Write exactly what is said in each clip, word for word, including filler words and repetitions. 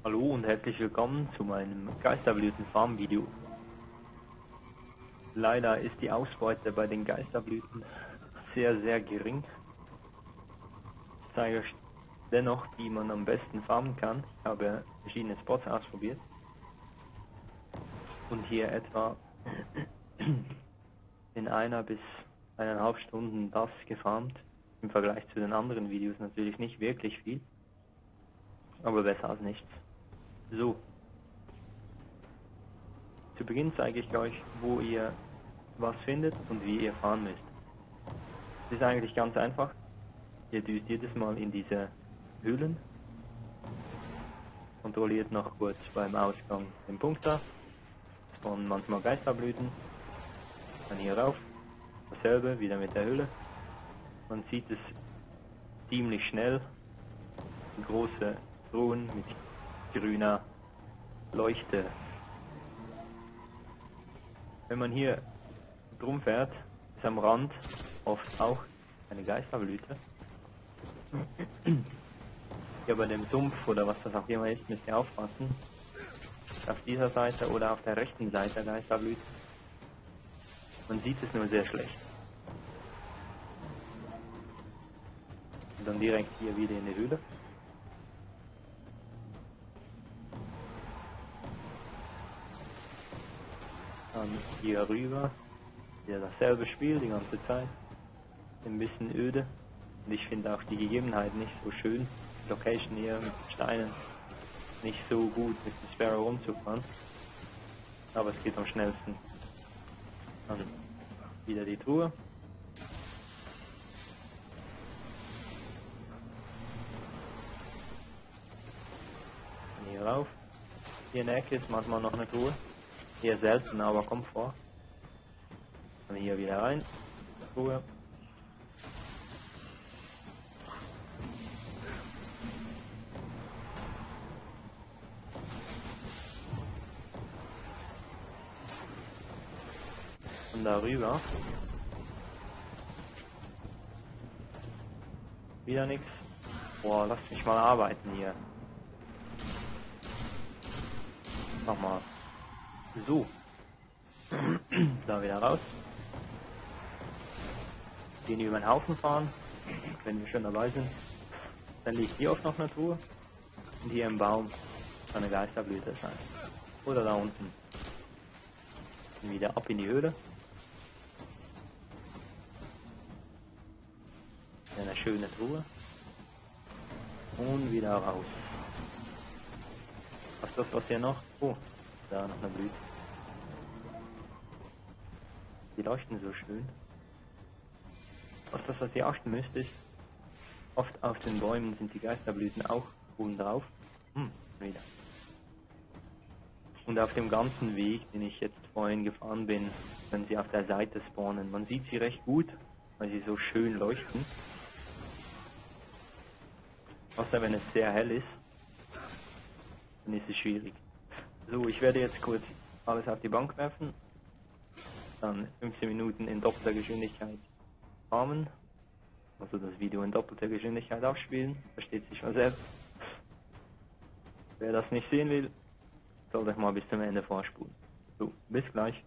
Hallo und herzlich willkommen zu meinem Geisterblüten Farm Video. Leider ist die Ausbeute bei den Geisterblüten sehr sehr gering. Ich zeige euch dennoch, wie man am besten farmen kann. Ich habe verschiedene Spots ausprobiert und hier etwa in einer bis eineinhalb Stunden das gefarmt. Im Vergleich zu den anderen Videos natürlich nicht wirklich viel, aber besser als nichts. So, zu Beginn zeige ich euch, wo ihr was findet und wie ihr fahren müsst. Es ist eigentlich ganz einfach. Ihr düst jedes Mal in diese Höhlen, kontrolliert noch kurz beim Ausgang den Punkt da, spawnen manchmal Geisterblüten, dann hier rauf, dasselbe, wieder mit der Höhle. Man sieht es ziemlich schnell, große Truhen mit grüner Leuchte. Wenn man hier drum fährt, ist am Rand oft auch eine Geisterblüte. Hier bei dem Sumpf oder was das auch immer ist, müsst ihr aufpassen. Auf dieser Seite oder auf der rechten Seite Geisterblüte. Man sieht es nur sehr schlecht. Und dann direkt hier wieder in die Höhle. Dann hier rüber. Wieder dasselbe Spiel die ganze Zeit. Ein bisschen öde. Und ich finde auch die Gegebenheiten nicht so schön. Die Location hier mit den Steinen nicht so gut mit dem Sparrow rumzufahren. Aber es geht am schnellsten. Dann wieder die Truhe. Dann hier rauf. Hier in der Ecke ist manchmal noch eine Truhe. Hier selten, aber kommt vor. Dann hier wieder rein. Truhe. Und darüber. Wieder nichts. Boah, lass mich mal arbeiten hier. Nochmal. So. Da wieder raus. Den über den Haufen fahren, wenn wir schon dabei sind. Dann liegt hier auch noch eine Truhe. Und hier im Baum kann eine Geisterblüte sein. Oder da unten. Und wieder ab in die Höhle. Eine schöne Truhe. Und wieder raus. Was ist das, was hier noch? Oh, da noch eine Blüte. Die leuchten so schön. Was das, was ihr achten müsst, ist, oft auf den Bäumen sind die Geisterblüten auch oben drauf. Hm, wieder. Und auf dem ganzen Weg, den ich jetzt vorhin gefahren bin, wenn sie auf der Seite spawnen. Man sieht sie recht gut, weil sie so schön leuchten. Außer wenn es sehr hell ist, dann ist es schwierig. So, ich werde jetzt kurz alles auf die Bank werfen, dann fünfzehn Minuten in doppelter Geschwindigkeit farmen, also das Video in doppelter Geschwindigkeit abspielen, versteht sich schon selbst. Wer das nicht sehen will, soll sich mal bis zum Ende vorspulen. So, bis gleich.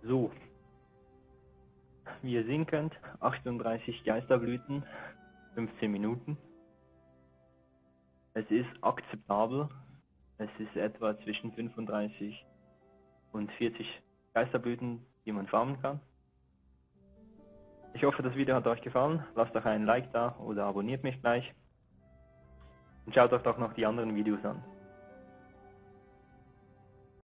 So, wie ihr sehen könnt, achtunddreißig Geisterblüten, fünfzehn Minuten. Es ist akzeptabel. Es ist etwa zwischen fünfunddreißig und vierzig Geisterblüten, die man farmen kann. Ich hoffe, das Video hat euch gefallen. Lasst doch einen Like da oder abonniert mich gleich. Und schaut euch doch noch die anderen Videos an.